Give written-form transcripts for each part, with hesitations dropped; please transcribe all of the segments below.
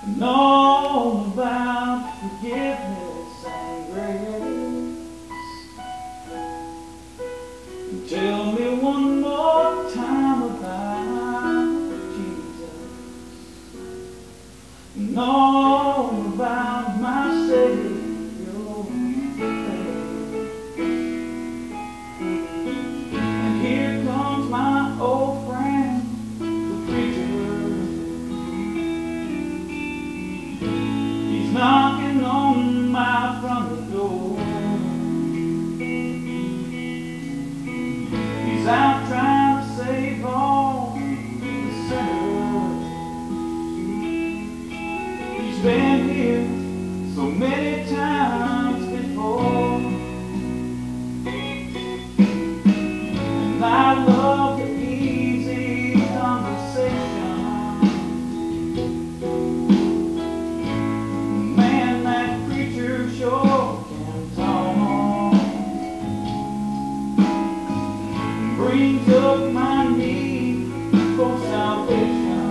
Know about forgiveness and grace. Tell me one more time about Jesus. Know about my Savior. And here comes my old friend, the preacher. He's knocking on my front door. He's out trying to save all the sinners. He's been here so many times before, and I love the easy conversation. Man, that preacher sure can talk. Brings up my need for salvation.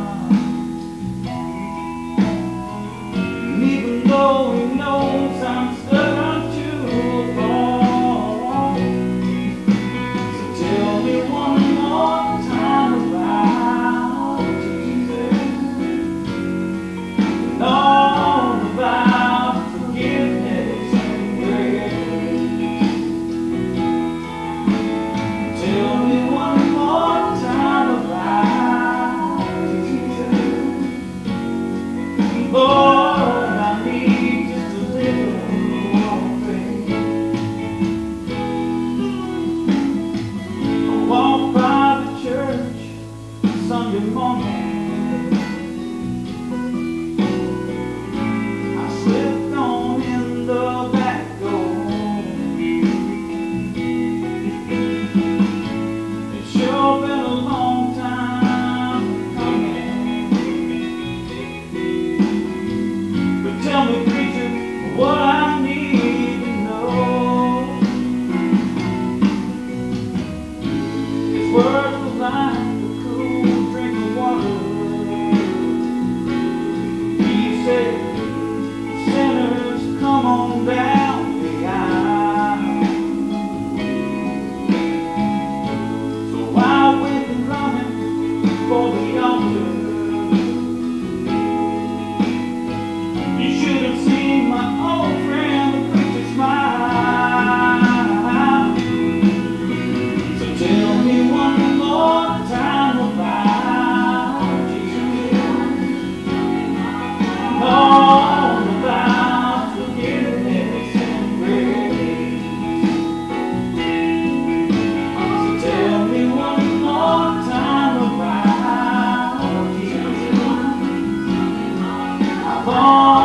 And even though he knows I'm stubborn to a fault, so tell me one more time about Jesus. And all about forgiveness and grace. Tell me one more time about Jesus. Lord, I need just a little more faith. I walk by the church Sunday morning. I slipped on in the back door. It's sure been a long time coming. But tell me, preacher, what I need to know. His words were like a cool drink of water. He said, sinners, come on down the aisle. So I went running for the altar. You should have seen my old friend, the preacher, smile. So tell me one more time about Jesus. All about forgiveness and grace. So tell me one more time about Jesus.